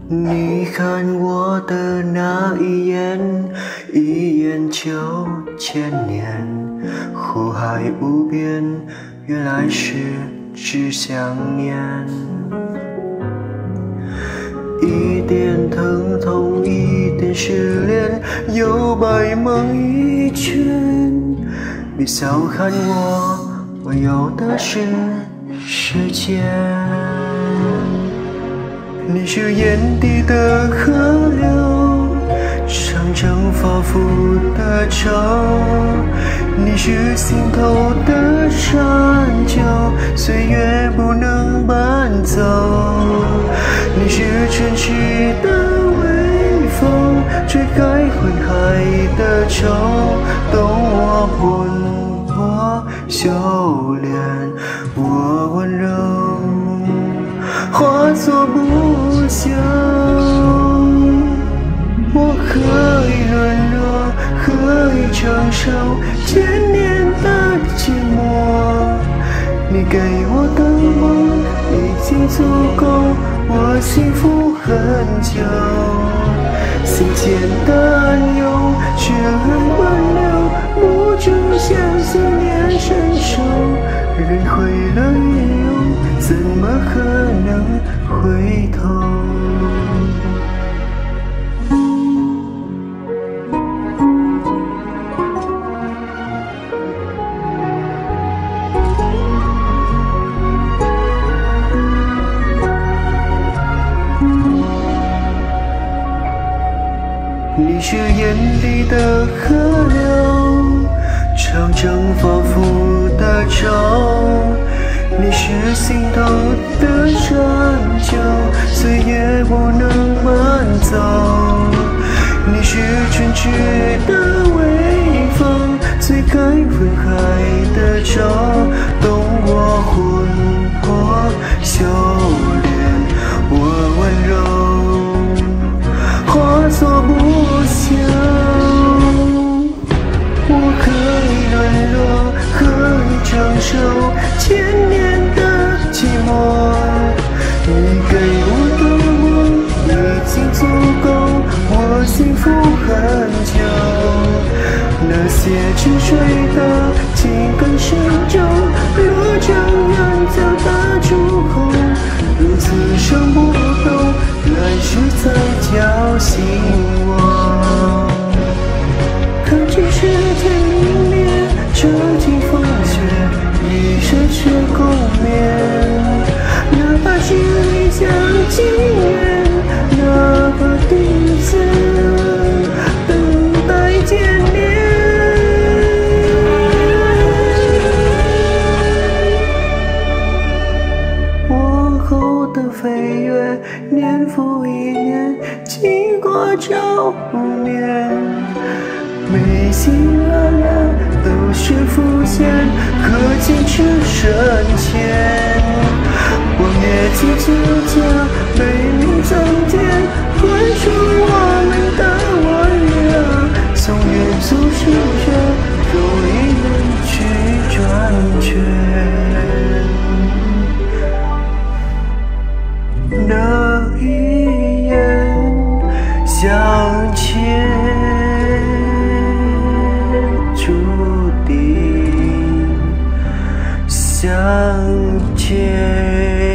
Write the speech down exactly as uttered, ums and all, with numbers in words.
你看我的那一眼，一眼就千年，湖海无边，原来是只想念。一点疼痛，一点失恋，有白梦一圈。别小看我，我有的是时间。你是眼底的河流，长征发肤的愁；你是心头的山丘，岁月不能搬走。你是春去的微风，吹开昏海的愁，懂我魂魄修炼我温柔，化作不朽。我可以软弱，可以承受千年的寂寞。你给我的梦已经足够我幸福很久，心间的暗涌血痕奔流，不住向思念伸手。人毁了也有，怎么可能回头？你是眼底的河流，长征发肤的愁；你是心头的山丘，岁月不能搬走。你是春去的微风，吹开昏海的愁，懂我魂魄修炼我温柔，化作不朽。我可以软弱，可以承受千年的寂寞。你给我的梦已经足够我幸福很久。那些沉睡的情感深重，若这样走到出口，如此伤不动，来世再叫醒我。可只是天明灭，这尽风雪，一生却共眠。哪怕心里想情缘，哪怕第一次等待见面。往后的飞跃，年复一年，经过朝眠。没心了了，都是浮现，可坚持深浅。望月几之家，悲鸣增添，宽恕我们的温热。从远走失着，如一人去转圈。那一眼相牵，注定相见。